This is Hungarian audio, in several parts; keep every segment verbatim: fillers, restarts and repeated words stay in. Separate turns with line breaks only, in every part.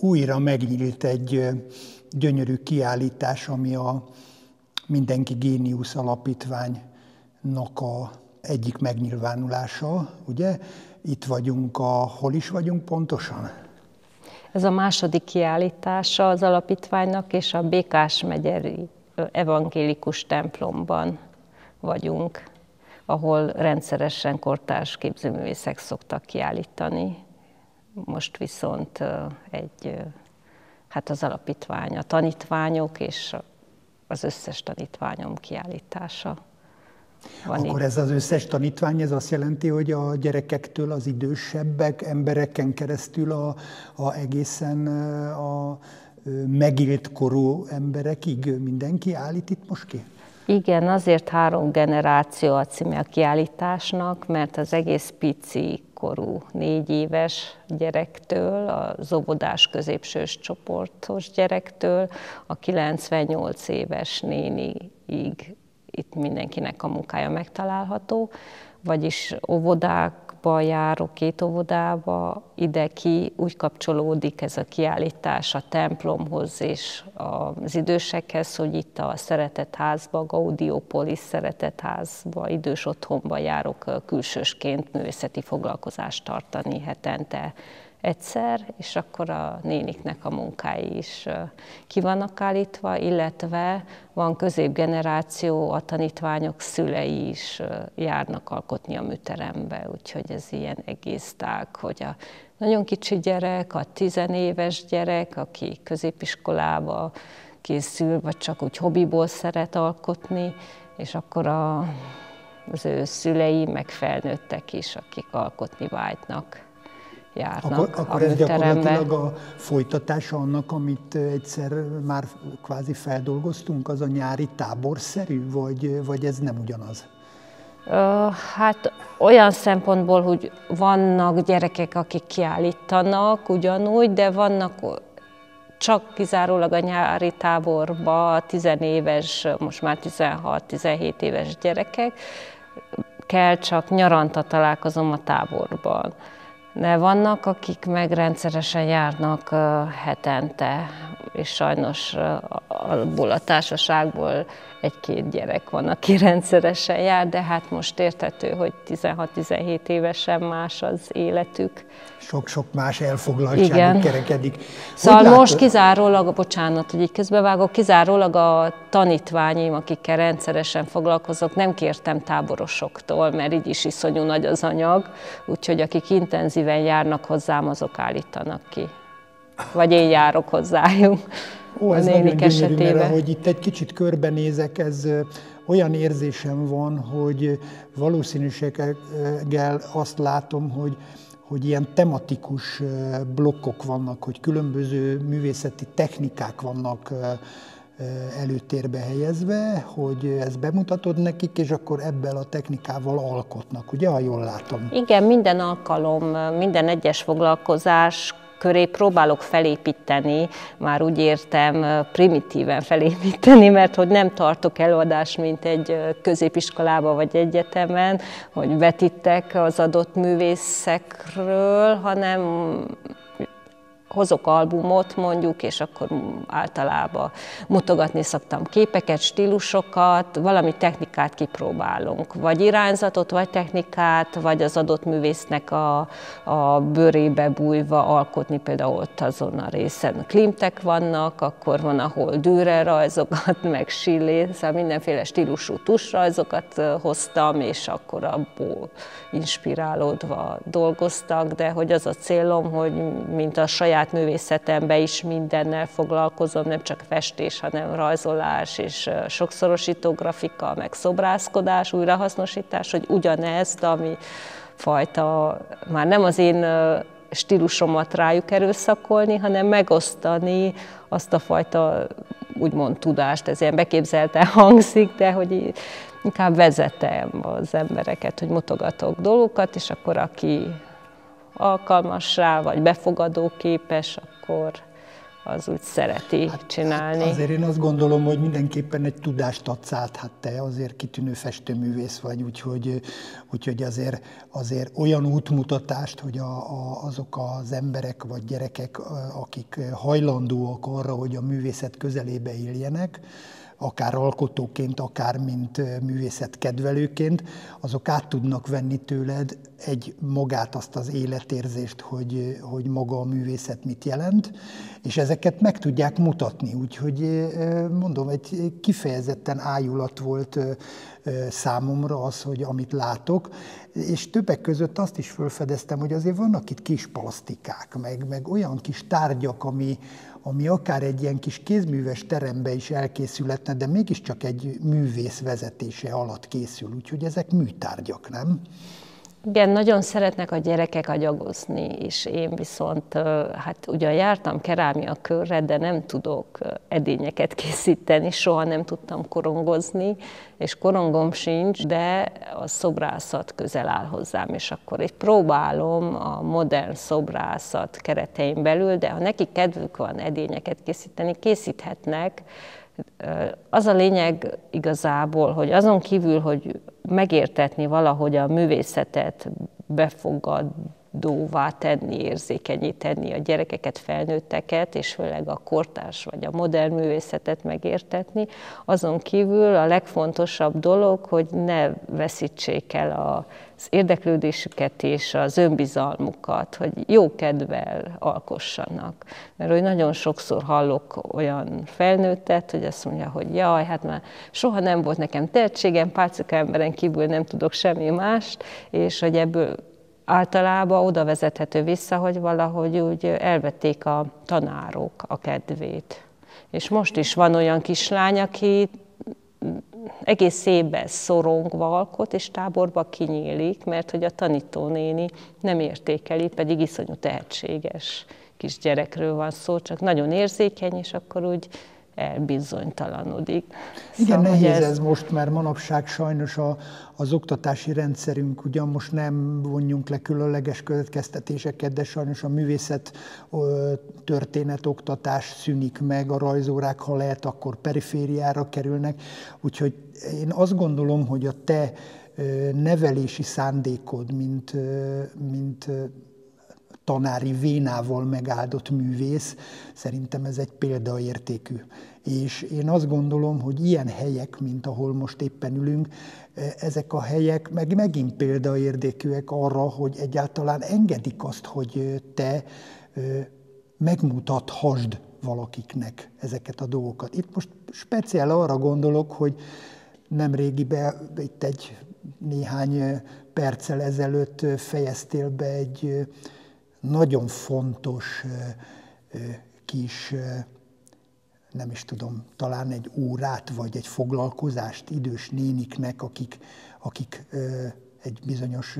újra megnyílt egy gyönyörű kiállítás, ami a Mindenki Géniusz Alapítványnak a egyik megnyilvánulása, ugye? Itt vagyunk a... Hol is vagyunk pontosan?
Ez a második kiállítása az alapítványnak, és a Békás-megyeri evangélikus templomban vagyunk, ahol rendszeresen kortárs képzőművészek szoktak kiállítani. Most viszont egy, hát az alapítvány, a tanítványok és az összes tanítványom kiállítása van.
Akkor
itt.
Ez az összes tanítvány, ez azt jelenti, hogy a gyerekektől az idősebbek, embereken keresztül a, a egészen a megélt korú emberekig mindenki állít itt most ki?
Igen, azért három generáció a címe a kiállításnak, mert az egész pici korú, négy éves gyerektől, az óvodás középsős csoportos gyerektől, a kilencvennyolc éves néniig itt mindenkinek a munkája megtalálható, vagyis óvodákba járok, két óvodába, ide ki úgy kapcsolódik ez a kiállítás a templomhoz és az idősekhez, hogy itt a Szeretetházba, a Gaudiopolis Szeretetházba, idős otthonba járok külsősként művészeti foglalkozást tartani hetente egyszer, és akkor a néniknek a munkái is ki vannak állítva, illetve van középgeneráció, a tanítványok szülei is járnak alkotni a műterembe, úgyhogy ez ilyen egész tág, hogy a nagyon kicsi gyerek, a tizenéves gyerek, aki középiskolába készül, vagy csak úgy hobbiból szeret alkotni, és akkor a, az ő szülei, meg felnőttek is, akik alkotni vágynak. Járnak
akkor, akkor ez gyakorlatilag a folytatása annak, amit egyszer már kvázi feldolgoztunk, az a nyári táborszerű, vagy, vagy ez nem ugyanaz?
Hát olyan szempontból, hogy vannak gyerekek, akik kiállítanak ugyanúgy, de vannak csak kizárólag a nyári táborba tizenéves, most már tizenhat-tizenhét éves gyerekek, kell csak nyaranta találkozom a táborban. De vannak, akik meg rendszeresen járnak uh, hetente, és sajnos uh, abból a társaságból egy-két gyerek van, aki rendszeresen jár, de hát most érthető, hogy tizenhat-tizenhét évesen más az életük.
Sok-sok más elfoglaltságuk kerekedik.
Szóval látod? Most kizárólag, bocsánat, hogy így közbevágok, kizárólag a tanítványaim, akikkel rendszeresen foglalkozok, nem kértem táborosoktól, mert így is iszonyú nagy az anyag, úgyhogy akik intenzíven járnak hozzám, azok állítanak ki. Vagy én járok hozzájuk.
Ó, ez nagyon gyönyörű, mert ahogy itt egy kicsit körbenézek, ez olyan érzésem van, hogy valószínűséggel azt látom, hogy hogy ilyen tematikus blokkok vannak, hogy különböző művészeti technikák vannak előtérbe helyezve, hogy ezt bemutatod nekik, és akkor ebből a technikával alkotnak, ugye, ha jól látom?
Igen, minden alkalom, minden egyes foglalkozás köré próbálok felépíteni, már úgy értem primitíven felépíteni, mert hogy nem tartok előadást, mint egy középiskolában vagy egyetemen, hogy vetítek az adott művészekről, hanem hozok albumot mondjuk, és akkor általában mutogatni szoktam képeket, stílusokat, valami technikát kipróbálunk. Vagy irányzatot, vagy technikát, vagy az adott művésznek a, a bőrébe bújva alkotni, például ott azon a részen klimtek vannak, akkor van, ahol Dürer rajzokat, meg Sillé, szóval mindenféle stílusú tusrajzokat hoztam, és akkor abból inspirálódva dolgoztak, de hogy az a célom, hogy mint a saját művészetemben is mindennel foglalkozom, nem csak festés, hanem rajzolás és sokszorosító grafika, meg szobrászkodás, újrahasznosítás, hogy ugyanezt, ami fajta, már nem az én stílusomat rájuk erőszakolni, hanem megosztani azt a fajta, úgymond tudást, ez ilyen beképzelten hangzik, de hogy inkább vezetem az embereket, hogy mutogatok dolgokat, és akkor aki alkalmas rá, vagy befogadóképes, akkor, az úgy szereti
hát,
csinálni.
Hát azért én azt gondolom, hogy mindenképpen egy tudást adsz át, hát te azért kitűnő festőművész vagy, úgyhogy, úgyhogy azért, azért olyan útmutatást, hogy a, a, azok az emberek vagy gyerekek, akik hajlandóak arra, hogy a művészet közelébe éljenek, akár alkotóként, akár mint művészetkedvelőként, azok át tudnak venni tőled egy magát, azt az életérzést, hogy, hogy maga a művészet mit jelent, és ezeket meg tudják mutatni. Úgyhogy mondom, egy kifejezetten ájulat volt számomra az, hogy amit látok, és többek között azt is felfedeztem, hogy azért vannak itt kis plasztikák, meg, meg olyan kis tárgyak, ami, ami akár egy ilyen kis kézműves terembe is elkészülhetne, de mégiscsak egy művész vezetése alatt készül, úgyhogy ezek műtárgyak, nem?
Igen, nagyon szeretnek a gyerekek agyagozni, és én viszont, hát ugyan jártam kerámia körre, de nem tudok edényeket készíteni, soha nem tudtam korongozni, és korongom sincs, de a szobrászat közel áll hozzám, és akkor egy próbálom a modern szobrászat keretein belül, de ha nekik kedvük van edényeket készíteni, készíthetnek. Az a lényeg igazából, hogy azon kívül, hogy megértetni valahogy a művészetet, befogadóvá tenni, érzékenyíteni a gyerekeket, felnőtteket, és főleg a kortárs vagy a modern művészetet megértetni, azon kívül a legfontosabb dolog, hogy ne veszítsék el az érdeklődésüket és az önbizalmukat, hogy jó kedvel alkossanak. Mert hogy nagyon sokszor hallok olyan felnőttet, hogy azt mondja, hogy jaj, hát már soha nem volt nekem tehetségem, pálcika emberen kívül nem tudok semmi mást, és hogy ebből általában oda vezethető vissza, hogy valahogy úgy elvették a tanárok a kedvét. És most is van olyan kislány, aki egész évben szorongva alkot, és táborba kinyílik, mert hogy a tanítónéni nem értékeli, pedig iszonyú tehetséges kisgyerekről van szó, csak nagyon érzékeny, és akkor úgy elbizonytalanodik.
Igen,
szóval,
nehéz ez...
ez
most, mert manapság sajnos a, az oktatási rendszerünk, ugyan most nem vonjunk le különleges következtetéseket, de sajnos a művészet történet oktatás szűnik meg, a rajzórák, ha lehet, akkor perifériára kerülnek. Úgyhogy én azt gondolom, hogy a te nevelési szándékod, mint, mint tanári vénával megáldott művész, szerintem ez egy példaértékű. És én azt gondolom, hogy ilyen helyek, mint ahol most éppen ülünk, ezek a helyek meg megint példaértékűek arra, hogy egyáltalán engedik azt, hogy te megmutathasd valakiknek ezeket a dolgokat. Itt most speciál arra gondolok, hogy nemrégiben, itt egy néhány perccel ezelőtt fejeztél be egy nagyon fontos kis, nem is tudom, talán egy órát, vagy egy foglalkozást idős néniknek, akik, akik egy bizonyos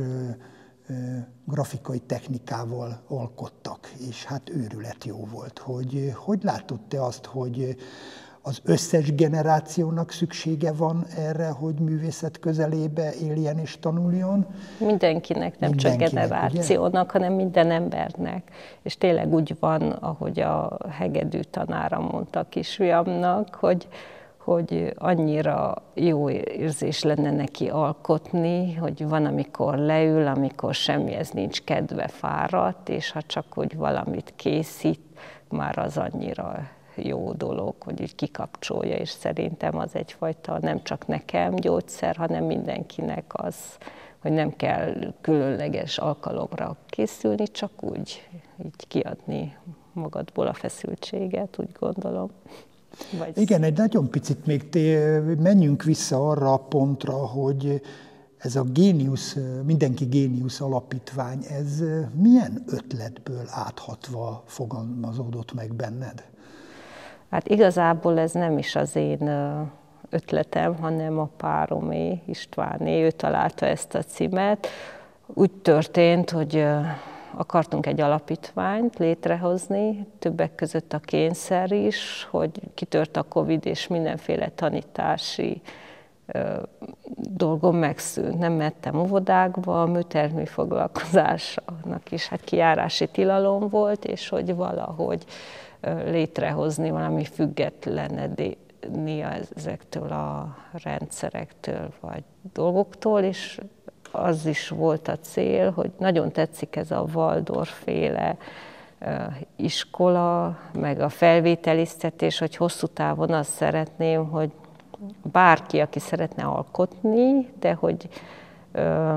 grafikai technikával alkottak, és hát őrület jó volt. Hogy, hogy látod te azt, hogy az összes generációnak szüksége van erre, hogy művészet közelébe éljen és tanuljon?
Mindenkinek, nem Mindenkinek, csak generációnak, ugye? Hanem minden embernek. És tényleg úgy van, ahogy a hegedű tanára mondta a kisfiamnak, hogy, hogy annyira jó érzés lenne neki alkotni, hogy van, amikor leül, amikor semmihez nincs kedve, fáradt, és ha csak hogy valamit készít, már az annyira jó dolog, hogy így kikapcsolja, és szerintem az egyfajta nem csak nekem gyógyszer, hanem mindenkinek az, hogy nem kell különleges alkalomra készülni, csak úgy így kiadni magadból a feszültséget, úgy gondolom. Vagy...
Igen, egy nagyon picit még té, menjünk vissza arra a pontra, hogy ez a géniusz, mindenki géniusz alapítvány, ez milyen ötletből áthatva fogalmazódott meg benned?
Hát igazából ez nem is az én ötletem, hanem a páromé, Istváné, ő találta ezt a címet. Úgy történt, hogy akartunk egy alapítványt létrehozni, többek között a kényszer is, hogy kitört a Covid és mindenféle tanítási dolgom megszűnt. Nem mentem óvodákba, a műtermi foglalkozásnak is hát kijárási tilalom volt, és hogy valahogy létrehozni valami függetlenedni ezektől a rendszerektől vagy dolgoktól, és az is volt a cél, hogy nagyon tetszik ez a Waldorf-féle iskola, meg a felvételiztetés, hogy hosszú távon azt szeretném, hogy bárki, aki szeretne alkotni, de hogy ö,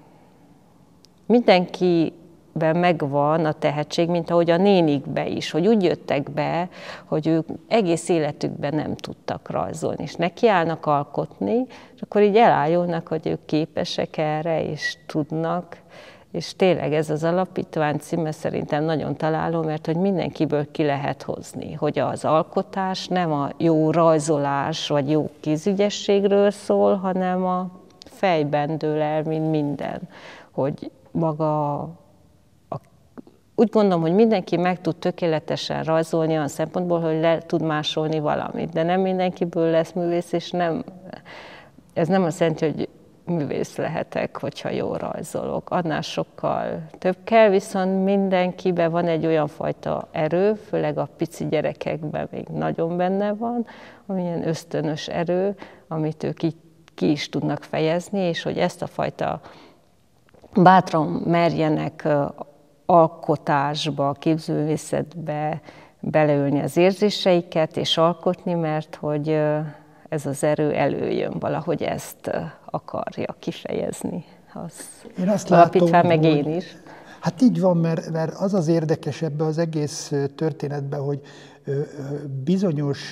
mindenkiben megvan a tehetség, mint ahogy a nénikbe is, hogy úgy jöttek be, hogy ők egész életükben nem tudtak rajzolni, és nekiállnak alkotni, és akkor így elájulnak, hogy ők képesek erre, és tudnak. És tényleg ez az alapítvány címe szerintem nagyon találó, mert hogy mindenkiből ki lehet hozni, hogy az alkotás nem a jó rajzolás vagy jó kézügyességről szól, hanem a fejben dől el, mint minden. Hogy maga, a, úgy gondolom, hogy mindenki meg tud tökéletesen rajzolni olyan szempontból, hogy le tud másolni valamit, de nem mindenkiből lesz művész, és nem, ez nem azt jelenti, hogy művész lehetek, hogyha jól rajzolok. Annál sokkal több kell, viszont mindenkiben van egy olyan fajta erő, főleg a pici gyerekekben még nagyon benne van, amilyen ösztönös erő, amit ők így ki is tudnak fejezni, és hogy ezt a fajta bátran merjenek alkotásba, képzőművészetbe beleölni az érzéseiket, és alkotni, mert hogy ez az erő előjön, valahogy ezt akarja kifejezni. Az
én azt
alapítvány,
látom,
meg
hogy,
én is.
Hát így van, mert, mert az az érdekes ebbe az egész történetben, hogy bizonyos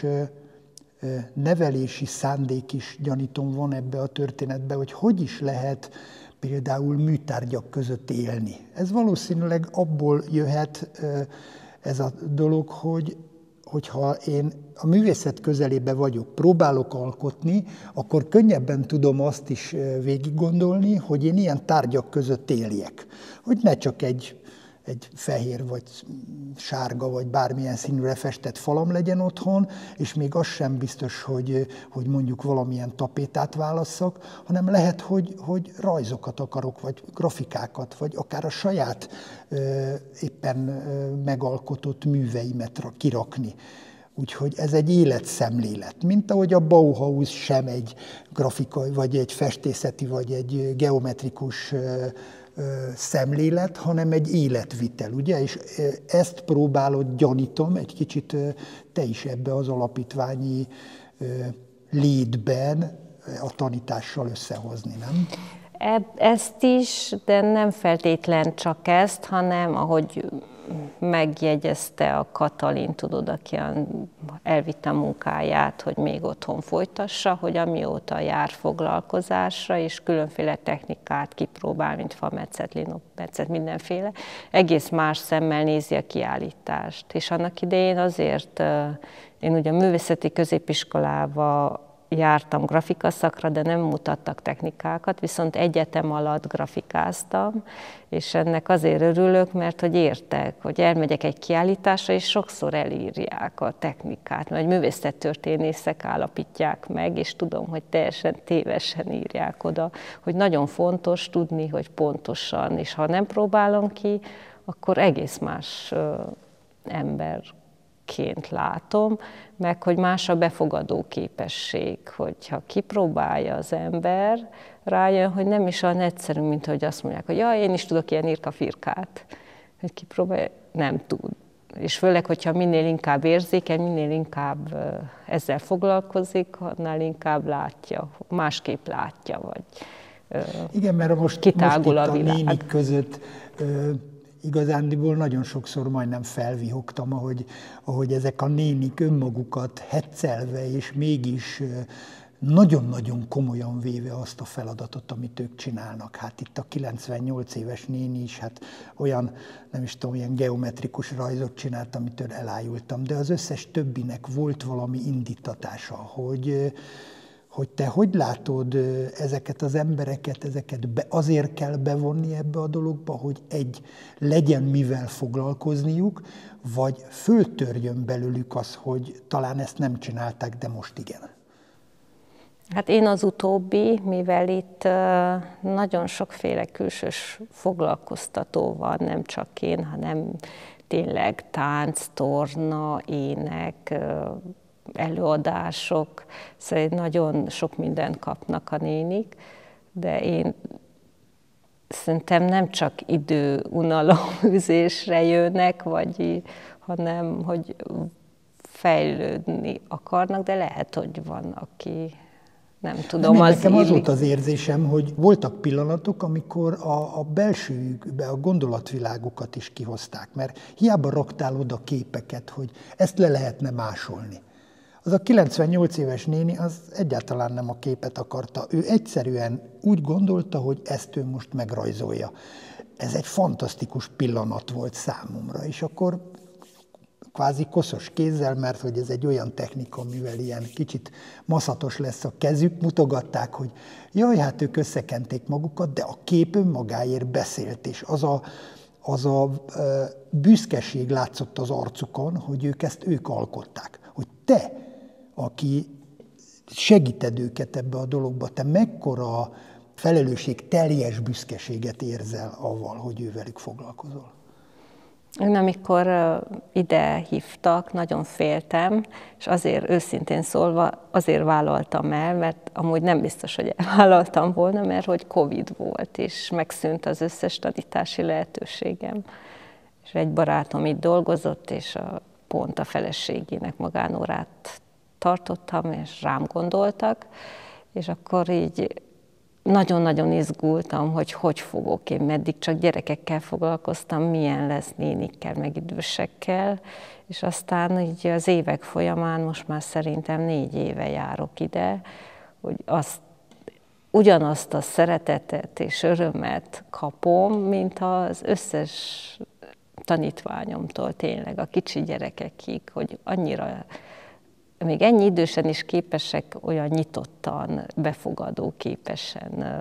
nevelési szándék is, gyanítom, van ebbe a történetbe, hogy hogy is lehet például műtárgyak között élni. Ez valószínűleg abból jöhet ez a dolog, hogy hogyha én a művészet közelébe vagyok, próbálok alkotni, akkor könnyebben tudom azt is végig gondolni, hogy én ilyen tárgyak között éljek. Hogy ne csak egy, egy fehér, vagy sárga, vagy bármilyen színűre festett falam legyen otthon, és még az sem biztos, hogy, hogy mondjuk valamilyen tapétát válasszak, hanem lehet, hogy, hogy rajzokat akarok, vagy grafikákat, vagy akár a saját éppen megalkotott műveimet kirakni. Úgyhogy ez egy életszemlélet, mint ahogy a Bauhaus sem egy grafikai, vagy egy festészeti, vagy egy geometrikus szemlélet, hanem egy életvitel, ugye? És ezt próbálod, gyanítom, egy kicsit te is ebbe az alapítványi létben a tanítással összehozni, nem?
Ezt is, de nem feltétlen csak ezt, hanem ahogy megjegyezte a Katalin, tudod, aki elvitte a munkáját, hogy még otthon folytassa, hogy amióta jár foglalkozásra, és különféle technikát kipróbál, mint fametszet, linopmetszet, mindenféle, egész más szemmel nézi a kiállítást. És annak idején azért, én ugye a művészeti középiskolába jártam grafikaszakra, de nem mutattak technikákat, viszont egyetem alatt grafikáztam, és ennek azért örülök, mert hogy értek, hogy elmegyek egy kiállításra, és sokszor elírják a technikát, mert művészettörténészek állapítják meg, és tudom, hogy teljesen tévesen írják oda, hogy nagyon fontos tudni, hogy pontosan, és ha nem próbálom ki, akkor egész más ember ként látom, meg hogy más a befogadó képesség, hogyha kipróbálja az ember, rájön, hogy nem is olyan egyszerű, mint hogy azt mondják, hogy ja, én is tudok ilyen irka-firkát. Hogy kipróbálja, nem tud. És főleg, hogyha minél inkább érzékeny, minél inkább ezzel foglalkozik, annál inkább látja, másképp látja, vagy
igen, mert most,
kitágul
most
a világ.
Itt a nénik között igazándiból nagyon sokszor majdnem felvihogtam, ahogy, ahogy ezek a nénik önmagukat heccelve, és mégis nagyon-nagyon komolyan véve azt a feladatot, amit ők csinálnak. Hát itt a kilencvennyolc éves néni is, hát olyan, nem is tudom, ilyen geometrikus rajzot csinált, amitől elájultam, de az összes többinek volt valami indítatása, hogy hogy te hogy látod ezeket az embereket, ezeket be, azért kell bevonni ebbe a dologba, hogy egy, legyen mivel foglalkozniuk, vagy föltörjön belőlük az, hogy talán ezt nem csinálták, de most igen.
Hát én az utóbbi, mivel itt nagyon sokféle külsős foglalkoztató van, nem csak én, hanem tényleg tánc, torna, ének, előadások, szóval nagyon sok mindent kapnak a nénik, de én szerintem nem csak idő, unalom, üzésre jönnek, vagy, hanem hogy fejlődni akarnak, de lehet, hogy van, aki nem tudom,
nem,
az
nekem az
illik.
volt az érzésem, hogy voltak pillanatok, amikor a, a belsőjükbe a gondolatvilágukat is kihozták, mert hiába raktál oda képeket, hogy ezt le lehetne másolni. Az a kilencvennyolc éves néni az egyáltalán nem a képet akarta. Ő egyszerűen úgy gondolta, hogy ezt ő most megrajzolja. Ez egy fantasztikus pillanat volt számomra, és akkor kvázi koszos kézzel, mert hogy ez egy olyan technika, mivel ilyen kicsit maszatos lesz a kezük, mutogatták, hogy jaj, hát ők összekenték magukat, de a kép önmagáért beszélt, és az a, az a büszkeség látszott az arcukon, hogy ők ezt ők alkották. Hogy te, aki segíted őket ebbe a dologba, te mekkora felelősség teljes büszkeséget érzel avval, hogy ővelük foglalkozol?
Én amikor ide hívtak, nagyon féltem, és azért őszintén szólva azért vállaltam el, mert amúgy nem biztos, hogy elvállaltam volna, mert hogy Covid volt, és megszűnt az összes tanítási lehetőségem. És egy barátom itt dolgozott, és a, pont a feleségének magánórát tartottam, és rám gondoltak, és akkor így nagyon-nagyon izgultam, hogy hogy fogok én, meddig csak gyerekekkel foglalkoztam, milyen lesz nénikkel, meg idősekkel, és aztán így az évek folyamán, most már szerintem négy éve járok ide, hogy azt, ugyanazt a szeretetet és örömet kapom, mint az összes tanítványomtól tényleg, a kicsi gyerekekig, hogy annyira még ennyi idősen is képesek olyan nyitottan, befogadó képesen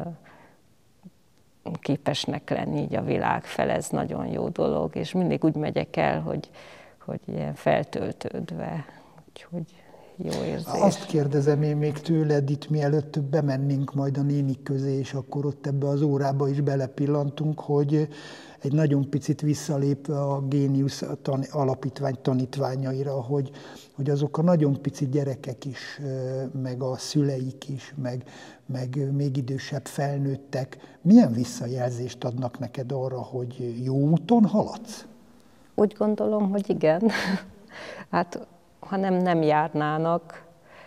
képesnek lenni így a világ fel, ez nagyon jó dolog, és mindig úgy megyek el, hogy, hogy ilyen feltöltődve, úgyhogy jó érzés.
Azt kérdezem én még tőled itt, mielőtt bemennénk majd a nénik közé, és akkor ott ebbe az órába is belepillantunk, hogy egy nagyon picit visszalépve a Géniusz alapítvány tanítványaira, hogy, hogy azok a nagyon pici gyerekek is, meg a szüleik is, meg, meg még idősebb felnőttek, milyen visszajelzést adnak neked arra, hogy jó úton haladsz?
Úgy gondolom, hogy igen. Hát, ha nem, nem járnának,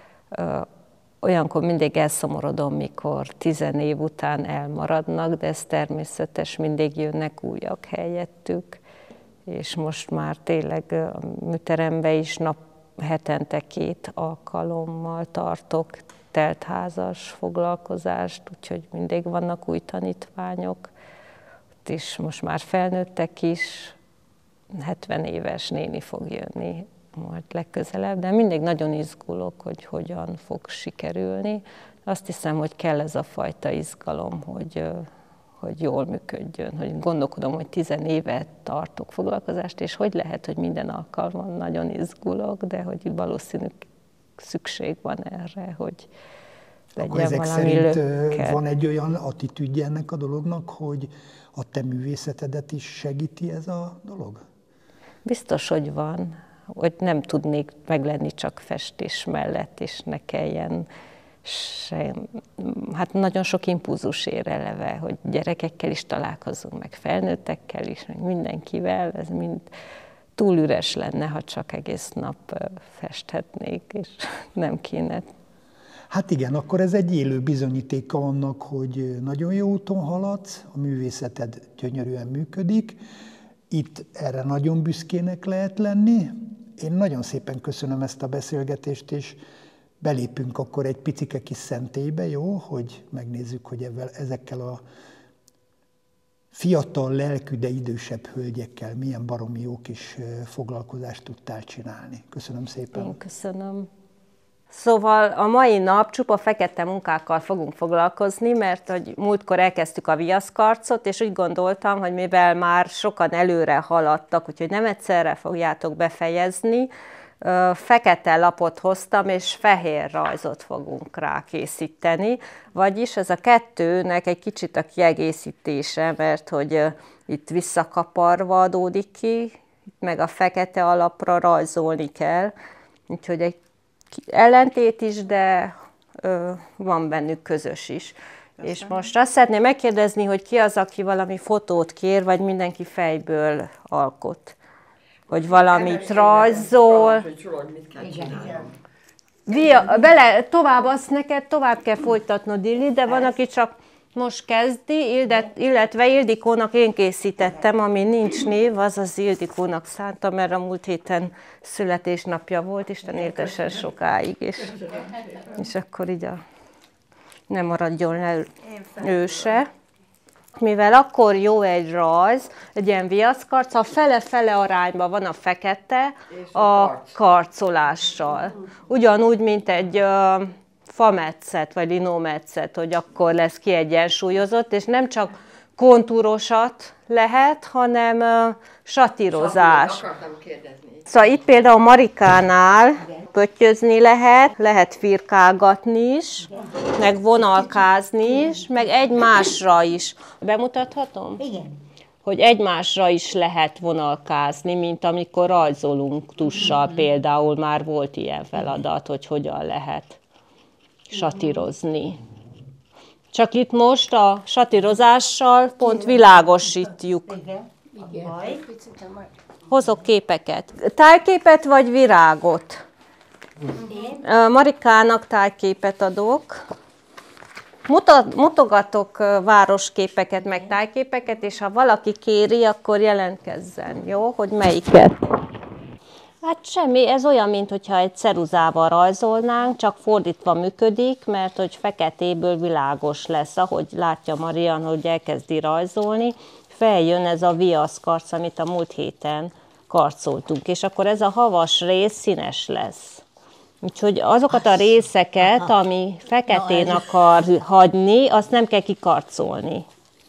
olyankor mindig elszomorodom, mikor tizen év után elmaradnak, de ez természetes, mindig jönnek újak helyettük, és most már tényleg a műteremben is nap hetente két alkalommal tartok teltházas foglalkozást, úgyhogy mindig vannak új tanítványok, ott is most már felnőttek is, hetven éves néni fog jönni majd legközelebb, de mindig nagyon izgulok, hogy hogyan fog sikerülni. Azt hiszem, hogy kell ez a fajta izgalom, hogy, hogy jól működjön, hogy gondolkodom, hogy tizen évet tartok foglalkozást, és hogy lehet, hogy minden alkalommal nagyon izgulok, de hogy valószínű szükség van erre, hogy legyen
Akkor ezek
valami
szerint
lökkel.
Van egy olyan attitűdje ennek a dolognak, hogy a te művészetedet is segíti ez a dolog?
Biztos, hogy van, hogy nem tudnék meglenni csak festés mellett, és ne kelljen sem. Hát nagyon sok impulzus ér eleve, hogy gyerekekkel is találkozunk, meg felnőttekkel is, meg mindenkivel, ez mind túl üres lenne, ha csak egész nap festhetnék, és nem kéne.
Hát igen, akkor ez egy élő bizonyítéka annak, hogy nagyon jó úton haladsz, a művészeted gyönyörűen működik, itt erre nagyon büszkének lehet lenni. Én nagyon szépen köszönöm ezt a beszélgetést, és belépünk akkor egy picike kis szentélybe, jó? Hogy megnézzük, hogy ezzel, ezekkel a fiatal lelkű, de idősebb hölgyekkel milyen baromi jó kis foglalkozást tudtál csinálni. Köszönöm szépen.
Én köszönöm. Szóval a mai nap csupa fekete munkákkal fogunk foglalkozni, mert hogy múltkor elkezdtük a viaszkarcot, és úgy gondoltam, hogy mivel már sokan előre haladtak, úgyhogy nem egyszerre fogjátok befejezni, fekete lapot hoztam, és fehér rajzot fogunk rá készíteni, vagyis ez a kettőnek egy kicsit a kiegészítése, mert hogy itt visszakaparva adódik ki, meg a fekete alapra rajzolni kell, úgyhogy egy ellentét is, de ö, van bennük közös is. Köszönöm. És most azt szeretném megkérdezni, hogy ki az, aki valami fotót kér, vagy mindenki fejből alkot? Vagy valamit rajzol. Via, bele, tovább azt neked, tovább kell folytatnod, Ildi, de van, aki csak most kezdi, illetve Ildikónak én készítettem, ami nincs név, az az Ildikónak szántam, mert a múlt héten születésnapja volt, Isten éltessen sokáig, és, és akkor így a, nem maradjon le ő se. Mivel akkor jó egy rajz, egy ilyen viaszkarc, ha fele-fele arányban van a fekete a karcolással. Ugyanúgy, mint egy uh, fametszet, vagy linómetszet, hogy akkor lesz kiegyensúlyozott, és nem csak kontúrosat lehet, hanem uh, satírozás.
Akartam kérdezni.
Szóval itt például Marikánál pöttyözni lehet, lehet firkálgatni is, meg vonalkázni is, meg egymásra is. Bemutathatom?
Igen.
Hogy egymásra is lehet vonalkázni, mint amikor rajzolunk tussal. Például már volt ilyen feladat, hogy hogyan lehet satírozni. Csak itt most a satírozással pont világosítjuk.
Igen. Igen.
Hozok képeket. Tájképet vagy virágot? Én? Marikának tájképet adok. Mutat, mutogatok városképeket, meg tájképeket, és ha valaki kéri, akkor jelentkezzen, jó? Hogy melyiket? Hát semmi, ez olyan, mintha egy ceruzával rajzolnánk, csak fordítva működik, mert hogy feketéből világos lesz, ahogy látja Marian, hogy elkezdi rajzolni, feljön ez a viaszkarc, amit a múlt héten karcoltunk, és akkor ez a havas rész színes lesz. Úgyhogy azokat a részeket, ami feketén akar hagyni, azt nem kell kikarcolni.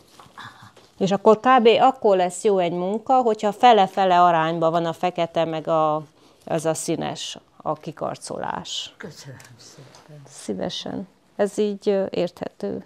És akkor kb. Akkor lesz jó egy munka, hogyha fele-fele arányban van a fekete, meg a, az a színes, a kikarcolás.
Köszönöm szépen.
Szívesen. Ez így érthető.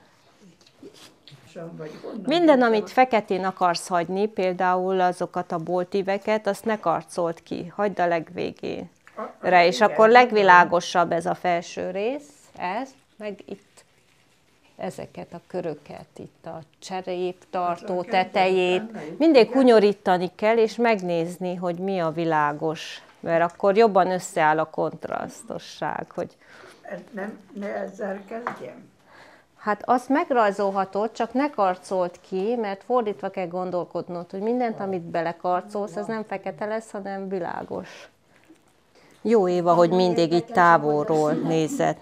Minden, amit feketén akarsz hagyni, például azokat a boltíveket, azt ne karcolt ki, hagyd a legvégén. Re, és akkor legvilágosabb ez a felső rész, ez, meg itt ezeket a köröket, itt a cserép tartó tetejét. Mindig hunyorítani kell, és megnézni, hogy mi a világos, mert akkor jobban összeáll a kontrasztosság. Hogy...
Nem, ne ezzel kezdjem?
Hát azt megrajzolhatod, csak ne karcolt ki, mert fordítva kell gondolkodnod, hogy mindent, amit belekarcolsz, az nem fekete lesz, hanem világos. Jó, Éva, hogy mindig így távolról nézed.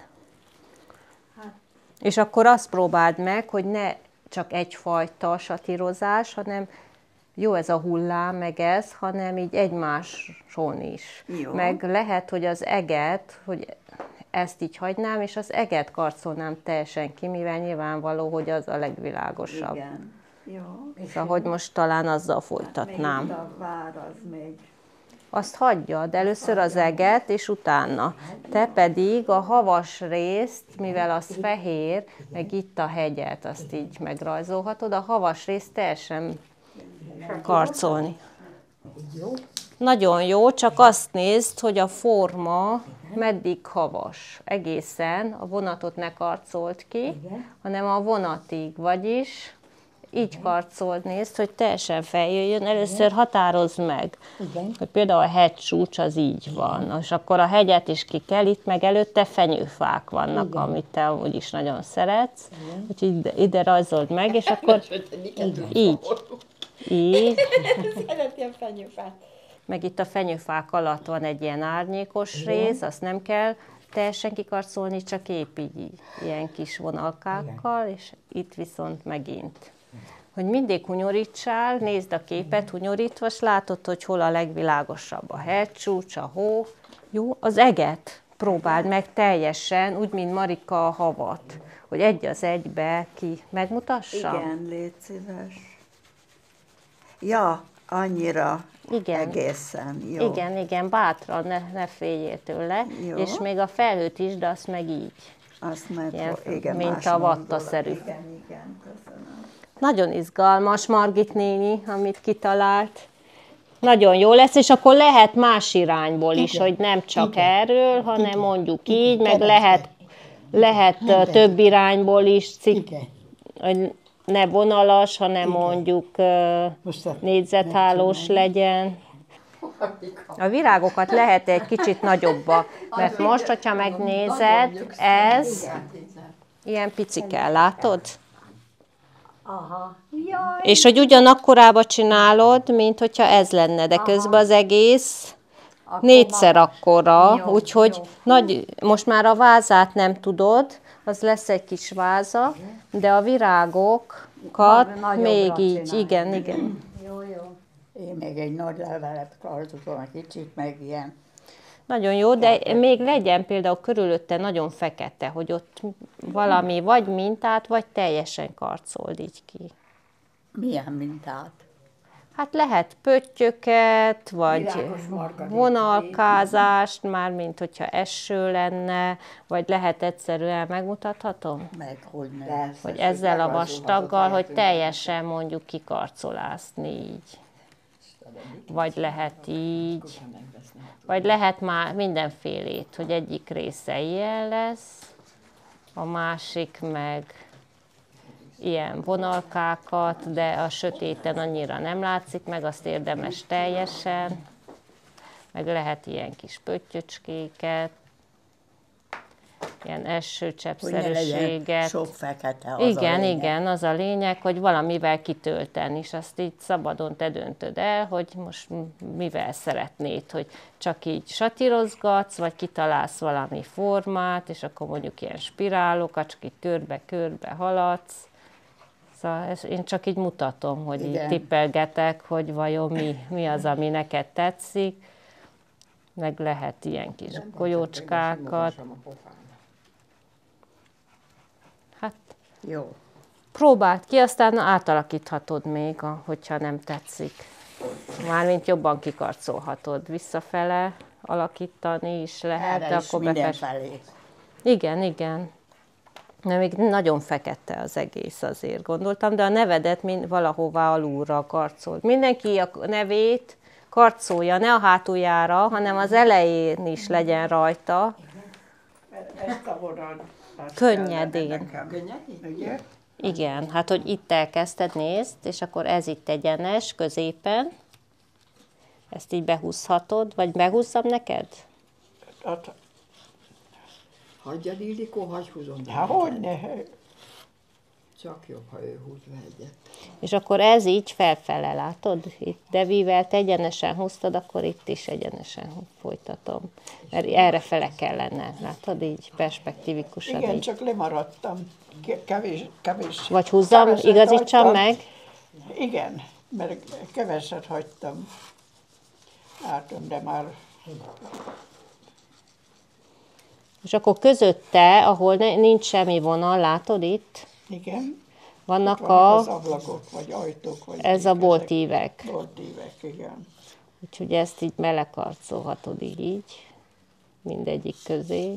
És akkor azt próbáld meg, hogy ne csak egyfajta satírozás, hanem jó ez a hullám, meg ez, hanem így egymáson is. Jó. Meg lehet, hogy az eget, hogy ezt így hagynám, és az eget karcolnám teljesen ki, mivel nyilvánvaló, hogy az a legvilágosabb.
Igen. Jó.
Szóval, hogy most talán azzal folytatnám.
Még a vár az még.
Azt hagyjad, először az eget, és utána. Te pedig a havas részt, mivel az fehér, meg itt a hegyet, azt így megrajzolhatod, a havas részt teljesen karcolni. Nagyon jó, csak azt nézd, hogy a forma meddig havas. Egészen a vonatot ne karcolt ki, hanem a vonatig, vagyis így karcolt, nézd, hogy teljesen feljöjjön. Először határozd meg, igen, hogy például a hegycsúcs az így van, és akkor a hegyet is ki kell, itt meg előtte fenyőfák vannak, igen, amit te amúgy is nagyon szeretsz, igen, úgyhogy ide, ide rajzold meg, és akkor így, így.
Szereti a fenyőfát.
Meg itt a fenyőfák alatt van egy ilyen árnyékos, igen, rész, azt nem kell teljesen kikarcolni, csak épp így, ilyen kis vonalkákkal, és itt viszont megint. Hogy mindig hunyorítsál, nézd a képet hunyorítva, és látod, hogy hol a legvilágosabb a hegycsúcs, a hó. Jó, az eget próbáld meg teljesen, úgy, mint Marika a havat, hogy egy az egybe ki megmutassa.
Igen, légy szíves. Ja, annyira.
Igen.
Egészen, jó.
Igen, igen, bátran, ne, ne féljél tőle.
Jó.
És még a felhőt is, de azt meg így.
Azt meg,
Ilyen,
igen,
mint
más
a
mondolat.
vattaszerű.
Igen, igen, köszönöm.
Nagyon izgalmas Margit néni, amit kitalált. Nagyon jó lesz, és akkor lehet más irányból is,
Igen.
hogy nem csak
Igen.
erről, hanem
Igen.
mondjuk
Igen.
így, meg
Keresztbe.
lehet, lehet ö,
Minden.
több irányból is cikk,
Igen.
hogy ne vonalas, hanem
Igen.
mondjuk ö,
Most a-
négyzethálós legyen. A virágokat lehet egy kicsit nagyobba, mert most, hogyha megnézed, ez ilyen picike, látod?
Aha. Jaj,
És hogy ugyanakkorába csinálod, mint hogyha ez lenne, de közben az egész négyszer akkora,
Jó,
úgyhogy
jó.
nagy, most már a vázát nem tudod, az lesz egy kis váza, de a virágokat
Nagyobbra
még így,
csinálni.
igen, igen.
jó, jó. Én még egy nagy levelet kartozom, egy kicsit meg ilyen.
Nagyon jó, de még legyen például körülötte nagyon fekete, hogy ott valami vagy mintát, vagy teljesen karcold így ki.
Milyen mintát?
Hát lehet pöttyöket, vagy
Virágos margarit.
vonalkázást, már mint hogyha eső lenne, vagy lehet egyszerűen, megmutathatom?
Meg hogy ne.
Hogy ezzel a vastaggal, hogy teljesen mondjuk kikarcolászni így. Vagy lehet így, vagy lehet már mindenfélét, hogy egyik része ilyen lesz, a másik meg ilyen vonalkákat, de a sötéten annyira nem látszik meg, azt érdemes teljesen, meg lehet ilyen kis pöttyöcskéket, ilyen
Hogy ne legyen
esőcseppszerűséget.
sok fekete az
Igen,
a lényeg.
igen, az a lényeg, hogy valamivel kitölteni, és azt így szabadon te döntöd el, hogy most mivel szeretnéd, hogy csak így satírozgatsz, vagy kitalálsz valami formát, és akkor mondjuk ilyen spirálokat, csak így körbe-körbe haladsz. Szóval ezt én csak így mutatom, hogy
Igen.
így tippelgetek, hogy vajon mi, mi az, ami neked tetszik. Meg lehet ilyen kis golyócskákat. Hát
Jó.
próbáld ki, aztán átalakíthatod még, a- hogyha nem tetszik. Mármint jobban kikarcolhatod. Visszafele alakítani is lehet,
Erre
de
is
akkor befest...
mindenfelé.
Igen, igen. De még nagyon fekete az egész, azért gondoltam, de a nevedet mind valahová alulra karcold. Mindenki a nevét karcolja, ne a hátuljára, hanem az elején is legyen rajta.
Ezt a vonal.
Könnyedén.
Ugye?
Igen, hát hogy itt elkezdted, nézd, és akkor ez itt egyenes, középen. Ezt így behúzhatod, vagy behúzzam neked?
Hát,
Hagyjad, Ildikó, hagyj húzom.
hát hogyne?
Csak jobb, ha ő húz be egyet.
És akkor ez így felfele, látod? Itt Devivel te egyenesen húztad, akkor itt is egyenesen folytatom. Mert erre fele kellene, látod? Így perspektívikusan.
Igen,
így.
csak lemaradtam. Ke- Kevés, kevés.
Vagy húzzam,
keveset
igazítsam
hagytam.
meg.
Igen, mert keveset hagytam. Látom, de már
És akkor közötte, ahol ne, nincs semmi vonal, látod itt?
igen.
Vannak
Vannak az
a,
ablakok, vagy ajtók, vagy
ez a
ezek.
boltívek.
Boltívek, igen.
Úgyhogy ezt így belekarcolhatod így, mindegyik közé.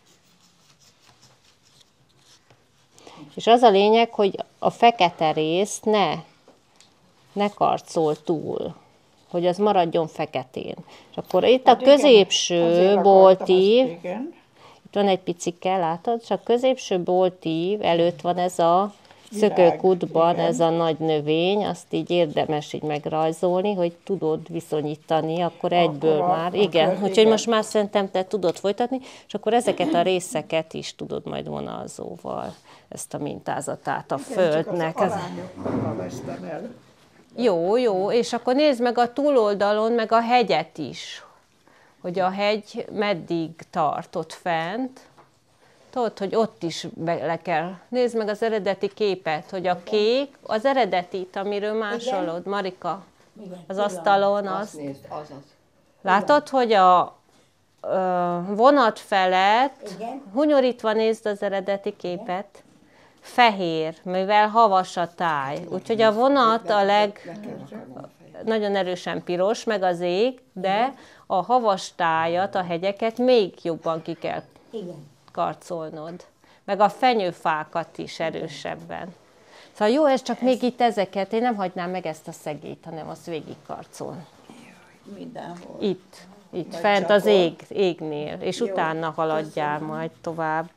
És az a lényeg, hogy a fekete részt ne, ne karcol túl, hogy az maradjon feketén. És akkor itt a
Hát igen,
középső
azért akartam
boltív,
azt, igen.
itt van egy picike, látod? És a középső boltív előtt van ez a
Virág,
szökőkútban,
igen.
ez a nagy növény, azt így érdemes így megrajzolni, hogy tudod viszonyítani, akkor egyből
Akkor a-
már.
a
Igen,
kör-
úgyhogy
igen.
most már szerintem te tudod folytatni, és akkor ezeket a részeket is tudod majd vonalzóval, ezt a mintázatát a földnek.
Igen,
Ez...
csak az arányokkal vesztem el.
Jó, jó, és akkor nézd meg a túloldalon, meg a hegyet is, hogy a hegy meddig tart ott fent. Tudod, hogy ott is bele kell. Nézd meg az eredeti képet, hogy a kék, az eredetit, amiről másolod, Marika, az asztalon,
Azt
az.
nézd, az az.
Látod, hogy a ö, vonat felett,
Igen.
hunyorítva nézd az eredeti képet, fehér, mivel havas a táj. Úgyhogy a vonat a leg, nagyon erősen piros, meg az ég, de a havastájat, a hegyeket még jobban ki kell
Igen.
karcolnod. Meg a fenyőfákat is erősebben. Szóval jó, ez csak még itt ezeket, én nem hagynám meg ezt a szegélyt, hanem azt végig karcol.
Mindenhol.
Itt, itt
Vagy
fent
csak
az
ott?
ég, égnél, és
Jó,
utána haladjál
köszönöm.
majd tovább.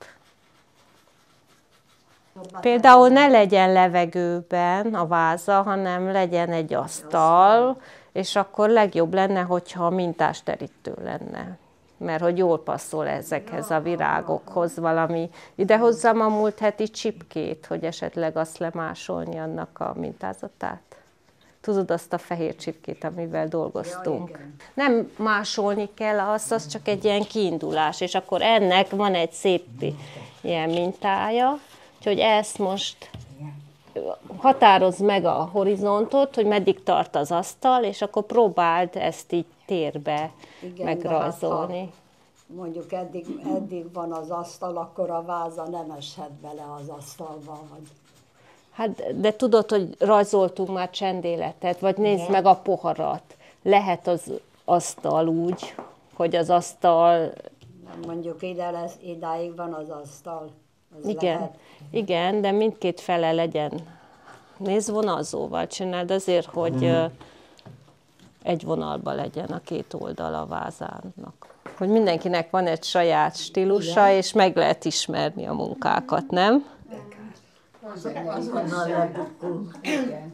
Például ne legyen levegőben a váza, hanem legyen egy asztal, és akkor legjobb lenne, hogyha mintásterítő lenne. Mert hogy jól passzol ezekhez a virágokhoz valami. Idehozzam a múlt heti csipkét, hogy esetleg azt lemásolni annak a mintázatát. Tudod azt a fehér csipkét, amivel dolgoztunk.
Ja,
Nem másolni kell azt, az csak egy ilyen kiindulás, és akkor ennek van egy szép ilyen mintája, úgyhogy ezt most határozd meg a horizontot, hogy meddig tart az asztal, és akkor próbáld ezt így térbe
Igen,
megrajzolni.
de hát, ha mondjuk eddig, eddig van az asztal, akkor a váza nem eshet bele az asztalba. Vagy...
Hát, de tudod, hogy rajzoltunk már csendéletet, vagy nézd meg a poharat. Lehet az asztal úgy, hogy az asztal...
Mondjuk ide lesz, idáig van az asztal. Az
Igen,
lehet.
igen, de mindkét fele legyen. Nézd, vonalzóval csináld azért, hogy ö, egy vonalba legyen a két oldal a vázának. Hogy mindenkinek van egy saját stílusa, igen, és meg lehet ismerni a munkákat, nem?
Azonnal lebukunk. Igen.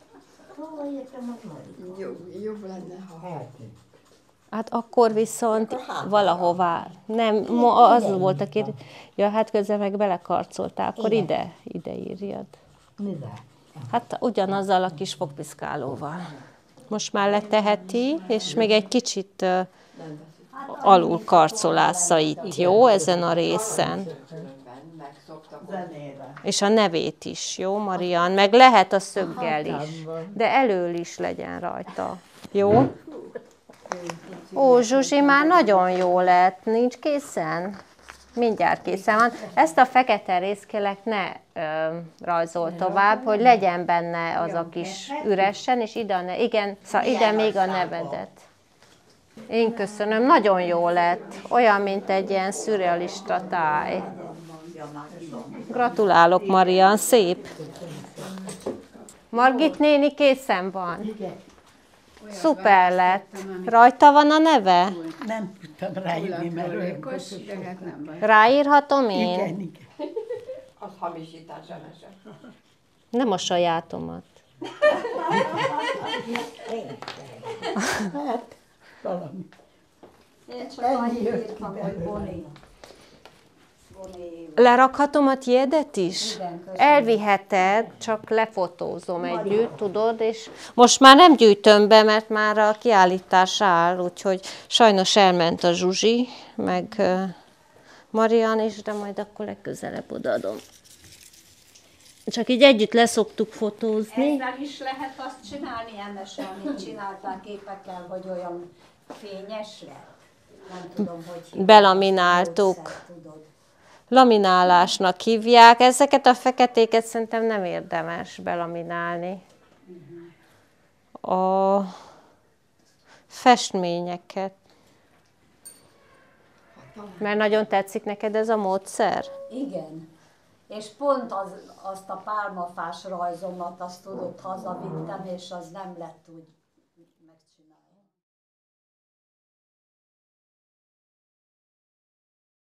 Jobb, jobb lenne, ha...
Hát akkor viszont valahová. Nem, ma az volt a kérdés. Ja, hát közben meg belekarcoltál, akkor
Igen.
ide, ide írjad.
Mivel?
Hát ugyanazzal a kis fogpiszkálóval. Most már leteheti, és még egy kicsit uh, alul karcolásza itt, jó? Ezen a részen.
Zenére.
És a nevét is, jó, Marian? Meg lehet a szöggel is. De elől is legyen rajta. Jó? Ó, Zsuzsi, már nagyon jó lett. Nincs készen? Mindjárt készen van. Ezt a fekete részkélek ne ö, rajzol tovább, hogy legyen benne az a kis üresen, és ide, a ne- igen, szóval ide még a nevedet. Én köszönöm, nagyon jó lett. Olyan, mint egy ilyen szürrealista táj. Gratulálok, Marian, szép. Margit néni készen van. Szuper lett. Rajta van a neve?
Nem tudtam ráírni, mert olyan
Kos, de hát nem baj.
Ráírhatom én?
Igen, igen.
Az hamisítás elese.
Nem a sajátomat.
Hát, valami.
Én csak annyit írtam, hogy Boni. Boni.
Lerakhatom a tiédet is?
Igen, köszönöm.
Elviheted, csak lefotózom együtt, tudod, és most már nem gyűjtöm be, mert már a kiállítás áll, úgyhogy sajnos elment a Zsuzsi, meg uh, Marian is, de majd akkor legközelebb odaadom. Csak így együtt leszoktuk fotózni.
Ezzel is lehet azt csinálni, Emmese, amit csinálták képekkel, hogy olyan fényes lett. Nem tudom, hogy hívják.
Belamináltuk.
Módszer, tudod.
Laminálásnak hívják. Ezeket a feketéket szerintem nem érdemes belaminálni. A festményeket. Mert nagyon tetszik neked ez a módszer?
Igen. És pont az, azt a pálmafás rajzomat, azt tudod, hazavittem, és az nem lett úgy